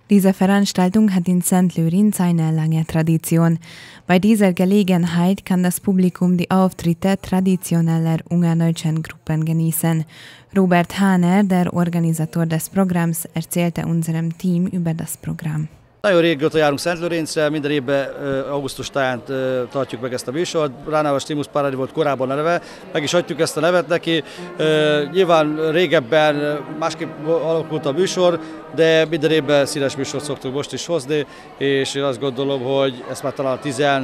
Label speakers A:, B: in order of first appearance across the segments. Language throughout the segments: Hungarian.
A: Diese Veranstaltung hat in St. Lorenz eine lange Tradition. Bei dieser Gelegenheit kann das Publikum die Auftritte traditioneller ungardeutschen Gruppen genießen. Robert Háner, der Organisator des Programms, erzählte unserem Team über das Programm.
B: Nagyon régóta járunk St. Lorenzre, minden évben augusztus táján tartjuk meg ezt a műsort. Ránával Stimus Paradi volt korábban a neve, meg is adjuk ezt a nevet neki. Nyilván régebben másképp alakult a műsor, de minden évben színes műsort szoktunk most is hozni, és én azt gondolom, hogy ezt már talán a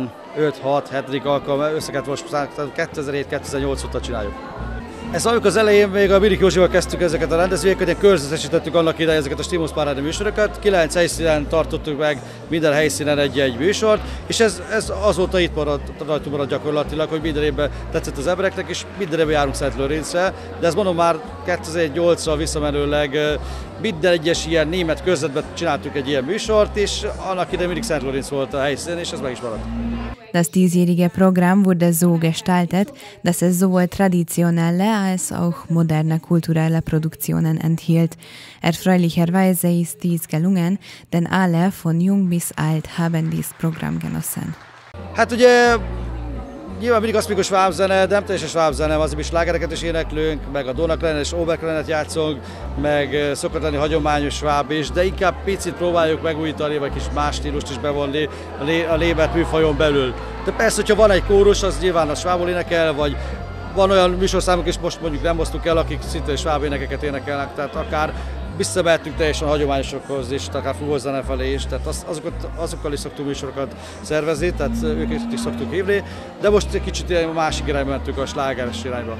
B: 15-6-7. alkalommal összeget most 2007-2008 óta csináljuk. Ez amikor az elején még a Mirik Józsival kezdtük ezeket a rendezvényeket, körzetesítettük annak idején ezeket a Stimus Paradi műsorokat, 9 helyszínen tartottuk meg minden helyszínen egy-egy műsort, és ez azóta itt maradt gyakorlatilag, hogy minden évben tetszett az embereknek, és minden évben járunk St. Lorenzre, de ez mondom már 2008-ra visszamenőleg minden egyes ilyen német körzetben csináltuk egy ilyen műsort, és annak idején mindig St. Lorenz volt a helyszín, és ez meg is maradt.
A: Das diesjährige Programm wurde so gestaltet, dass es sowohl traditionelle als auch moderne kulturelle Produktionen enthielt. Erfreulicherweise ist dies gelungen, denn alle von jung bis alt haben dieses Programm genossen.
B: Hát ugye nyilván mindig azt mondjuk a svábzene, de nem teljesen svábzene, azért is slágereket is éneklünk, meg a Donauklenen és Oberklenet játszunk, meg szokott lenni hagyományos sváb is, de inkább picit próbáljuk megújítani, vagy kis más stílust is bevonni a német műfajon belül. De persze, hogyha van egy kórus, az nyilván a svábul énekel, vagy van olyan műsorszámok is, most mondjuk nem hoztuk el, akik szintén sváb énekeket énekelnek, tehát akár visszamehetünk teljesen hagyományosokhoz is, akár fuvozzene felé is, tehát azokkal is szoktunk műsorokat szervezni, tehát őket is szoktuk hívni, de most egy kicsit a másik irányba mentünk, a slágeres irányba.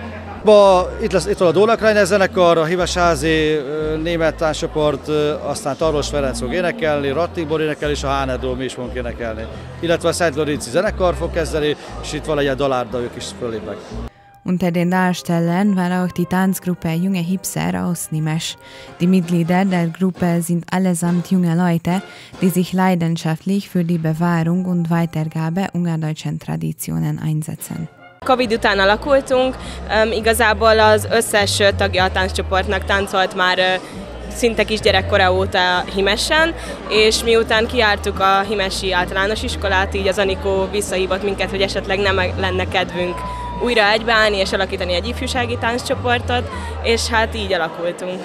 B: Itt van a Donauklenen zenekar, a Hívesházi német tánccsoport, aztán Tarlós Ferenc fog énekelni, Rattibor énekel, és a Hánerdról mi is fogunk énekelni. Illetve a St. Lorenzi zenekar fog kezdeni, és itt van egy dalárda, ők is fölépnek.
A: Unter den Darstellern war auch die Tanzgruppe Junge Hipster aus Nimesch. Die Mitglieder der Gruppe sind allesamt junge Leute, die sich leidenschaftlich für die Bewahrung und Weitergabe ungardeutschen Traditionen einsetzen.
C: Covid után alakultunk, igazából az összes tagja a tánccsoportnak táncolt már szinte kisgyerekkora óta Himesen, és miután kijártuk a himesi általános iskolát, így az Anikó visszahívott minket, hogy esetleg nem lenne kedvünk újra egybeállni és alakítani egy ifjúsági tánccsoportot, és hát így alakultunk.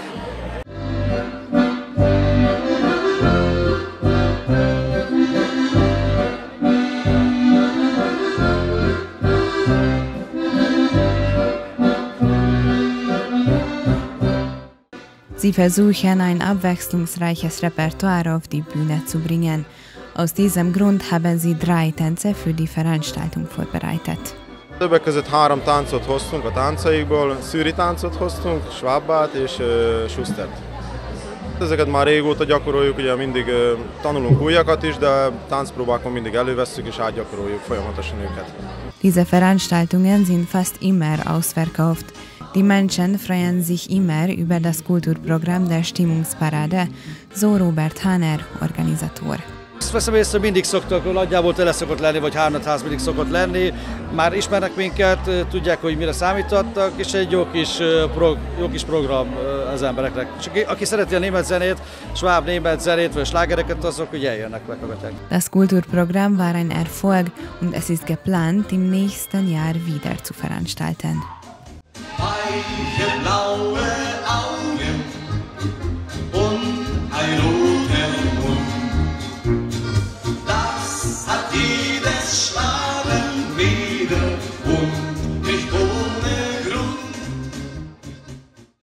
A: Sie versuchen, ein abwechslungsreiches Repertoire auf die Bühne zu bringen. Aus diesem Grund haben sie 3 Tänze für die Veranstaltung vorbereitet.
D: Többek között 3 táncot hoztunk a táncaikból, szűri táncot hoztunk, svábbát és Schustert. Ezeket már régóta gyakoroljuk, ugye mindig tanulunk újakat is, de táncpróbákon mindig elővesszük és átgyakoroljuk folyamatosan őket.
A: Diese Veranstaltungen sind fast immer ausverkauft. Die Menschen freuen sich immer über das Kulturprogramm der Stimmungsparade, so Robert Háner, Organisator.
B: Azt veszem észre, hogy mindig szoktak, nagyjából tele szokott lenni, vagy háromnegyház mindig szokott lenni. Már ismernek minket, tudják, hogy mire számítottak, és egy jó kis program az embereknek. És aki szereti a német zenét, sváb német zenét, vagy slágereket, azok ugye eljönnek, meghallgatják.
A: Das Kulturprogramm war ein Erfolg und es ist geplant, im nächsten Jahr wieder zu veranstalten.